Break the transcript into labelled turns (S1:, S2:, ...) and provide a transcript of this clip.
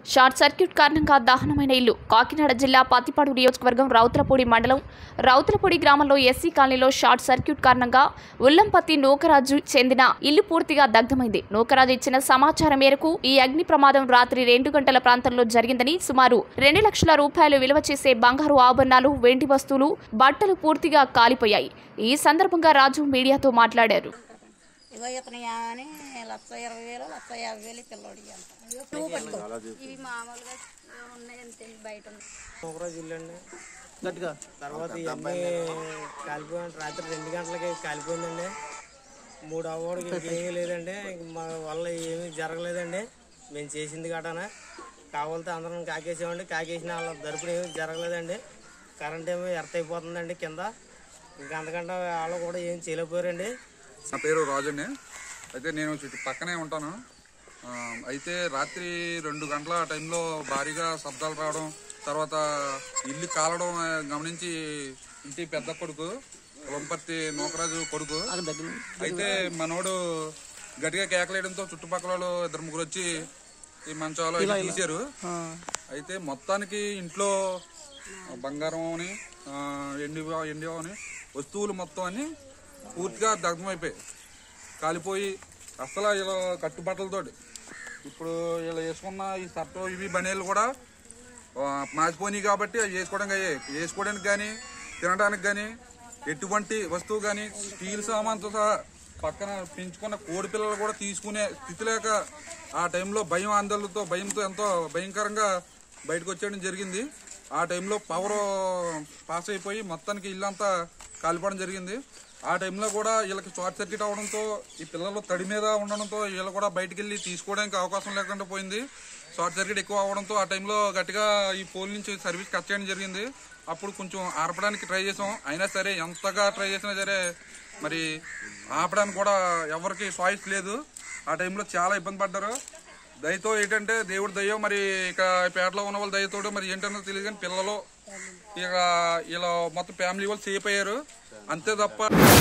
S1: Short circuit కారణంగా దహనమైన ఇల్లు. కాకినాడ జిల్లా పత్తిపాడు నియోజకవర్గం రౌతులపూడి మండలం రౌతులపూడి గ్రామంలో ఎస్సీ కాలనీలో షార్ట్ సర్క్యూట్ కారణంగా ఉల్లంపత్తి నూకరాజు చెందిన ఇల్లు పూర్తిగా దగ్ధమైంది. నూకరాజు ఇచ్చిన సమాచారం మేరకు ఈ అగ్ని ప్రమాదం రాత్రి 2 గంటల ప్రాంతంలో జరిగిందని, సుమారు 2 లక్షల రూపాయలు విలువ చేసే బంగారు ఆభరణాలు, వెండి వస్తువులు, బట్టలు పూర్తిగా కాలిపోయాయి. ఈ సందర్భంగా రాజు మీడియాతో మాట్లాడారు.
S2: తర్వాత ఇవన్నీ కాలిపోయిన రాత్రి 2 గంటలకి కాలిపోయిందండి. 3 అవ్వడికి ఇంకేమీ లేదండి. మా వల్ల ఏమీ జరగలేదండి. మేము చేసింది గటాన కావాలంటే అందరం కాకేసామండి. కాకేసిన వాళ్ళ దరుపుడు ఏమీ జరగలేదండి. కరెంట్ ఏమో ఎర్త్ అయిపోతుందండి కింద. ఇంకా అంతకంటే వాళ్ళు కూడా ఏం చేయలేకపోయారండి.
S3: నా పేరు రాజుని. అయితే నేను పక్కనే ఉంటాను. అయితే రాత్రి 2 గంటల టైంలో భారీగా శబ్దాలు రావడం, తర్వాత ఇల్లు కాలడం గమనించి ఇంటి పెద్ద కొడుకు వంపర్తి నూకరాజు కొడుకు అయితే మనోడు గట్టిగా కేకలేయడంతో చుట్టుపక్కల 2-3 వచ్చి ఈ మంచాలు తీశారు. అయితే మొత్తానికి ఇంట్లో బంగారం అని ఎండి అని వస్తువులు మొత్తం అని పూర్తిగా దగ్ధమైపోయాయి, కాలిపోయి. అసలు ఇలా కట్టుబట్టలతోటి ఇప్పుడు ఇలా వేసుకున్న ఈ షర్టు ఇవి బనీలు కూడా మాసిపోయినాయి కాబట్టి అవి వేసుకోవడానికి కానీ తినడానికి కానీ ఎటువంటి వస్తువు కానీ స్టీల్ సామాన్తో సహా పక్కన పెంచుకున్న కోడి పిల్లలు కూడా తీసుకునే స్థితి లేక ఆ టైంలో భయంతో ఎంతో భయంకరంగా బయటకు వచ్చేయడం జరిగింది. ఆ టైంలో పవర్ పాస్ అయిపోయి మొత్తానికి ఇల్లంతా కాలిపోవడం జరిగింది. ఆ టైంలో కూడా వీళ్ళకి షార్ట్ సర్క్యూట్ అవడంతో ఈ పిల్లలు తడి మీద ఉండడంతో వీళ్ళు కూడా బయటకు వెళ్ళి తీసుకోవడానికి అవకాశం లేకుండా పోయింది. షార్ట్ సర్క్యూట్ ఎక్కువ అవడంతో ఆ టైంలో గట్టిగా ఈ పోల్ నుంచి సర్వీస్ కట్ చేయడం జరిగింది. అప్పుడు కొంచెం ఆర్పడానికి ట్రై చేసాం. అయినా సరే ఎంతగా ట్రై చేసినా సరే మరి ఆపడానికి కూడా ఎవరికి చాయిస్ లేదు. ఆ టైంలో చాలా ఇబ్బంది పడ్డారు. దయతో ఏంటంటే దేవుడి దయ్యం మరి ఇక పేటలో ఉన్న వాళ్ళ దయతో మరి ఏంటన్నది తెలియదు, కానీ పిల్లలు ఇక ఇలా మొత్తం ఫ్యామిలీ వాళ్ళు సేఫ్ అయ్యారు అంతే తప్ప